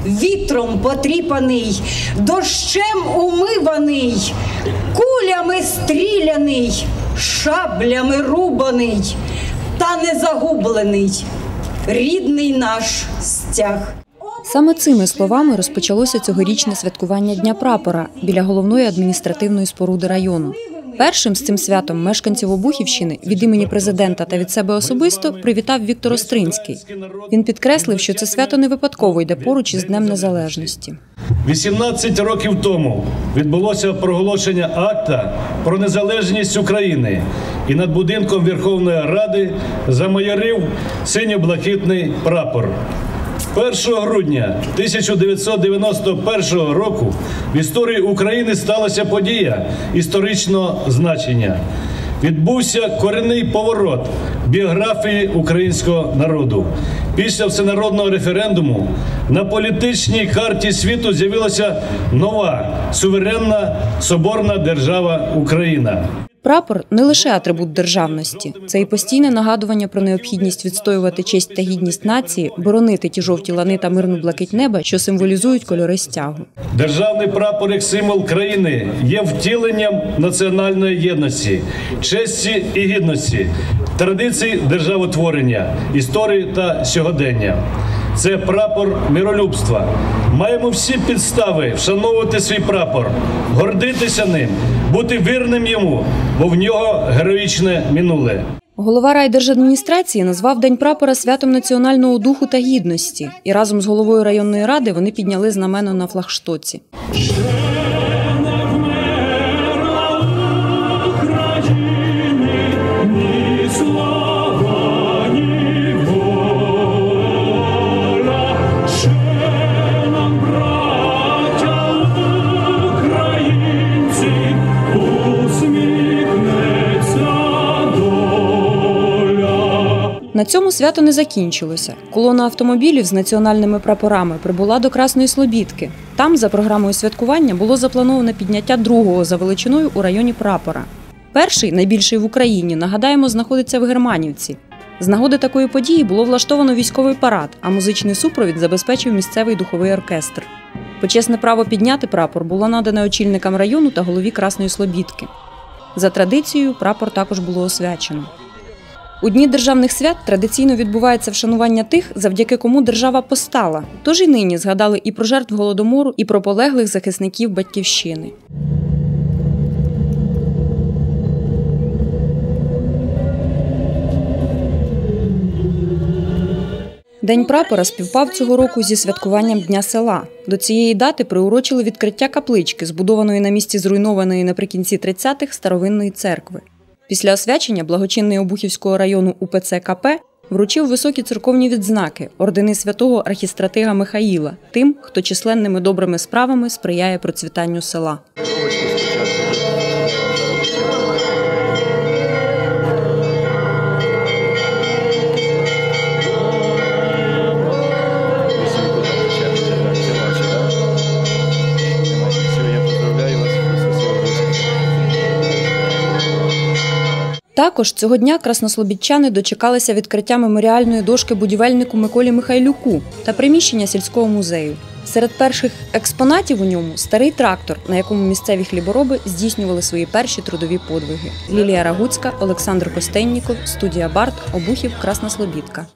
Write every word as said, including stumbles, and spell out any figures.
вітром потріпаний, дощем умиваний, кулями стріляний, шаблями рубаний, та не загублений рідний наш стяг. Саме цими словами розпочалося цьогорічне святкування Дня прапора біля головної адміністративної споруди району. Першим з цим святом мешканців Обухівщини від імені президента та від себе особисто привітав Віктор Остринський. Він підкреслив, що це свято не випадково йде поруч із Днем Незалежності. вісімнадцять років тому відбулося проголошення акта про незалежність України, і над будинком Верховної Ради замайорив синьо-блакитний прапор. першого грудня тисяча дев'ятсот дев'яносто першого року в історії України сталася подія історичного значення. Відбувся корінний поворот біографії українського народу. Після всенародного референдуму на політичній карті світу з'явилася нова суверенна соборна держава Україна. Прапор – не лише атрибут державності. Це і постійне нагадування про необхідність відстоювати честь та гідність нації, боронити ті жовті лани та мирну блакить неба, що символізують кольори стягу. Державний прапор як символ країни є втіленням національної єдності, честі і гідності, традицій державотворення, історії та сьогодення. Це прапор миролюбства. Маємо всі підстави вшановувати свій прапор, гордитися ним, бути вірним йому, бо в нього героїчне минуле. Голова райдержадміністрації назвав День прапора святом національного духу та гідності. І разом з головою районної ради вони підняли знамено на флагштоці. На цьому свято не закінчилося. Колона автомобілів з національними прапорами прибула до Красної Слобідки. Там, за програмою святкування, було заплановано підняття другого за величиною у районі прапора. Перший, найбільший в Україні, нагадаємо, знаходиться в Германівці. З нагоди такої події було влаштовано військовий парад, а музичний супровід забезпечив місцевий духовий оркестр. Почесне право підняти прапор було надане очільникам району та голові Красної Слобідки. За традицією, прапор також було освячено. У Дні державних свят традиційно відбувається вшанування тих, завдяки кому держава постала. Тож і нині згадали і про жертв Голодомору, і про полеглих захисників Батьківщини. День прапора співпав цього року зі святкуванням Дня села. До цієї дати приурочили відкриття каплички, збудованої на місці зруйнованої наприкінці тридцятих старовинної церкви. Після освячення благочинний Обухівського району У Пе Це Ка Пе вручив високі церковні відзнаки – ордени святого архістратига Михаїла тим, хто численними добрими справами сприяє процвітанню села. Також цього дня краснослобідчани дочекалися відкриття меморіальної дошки будівельнику Миколі Михайлюку та приміщення сільського музею. Серед перших експонатів у ньому – старий трактор, на якому місцеві хлібороби здійснювали свої перші трудові подвиги. Лілія Рагуцька, Олександр Костенніков, студія Барт, Обухів, Красна Слобідка.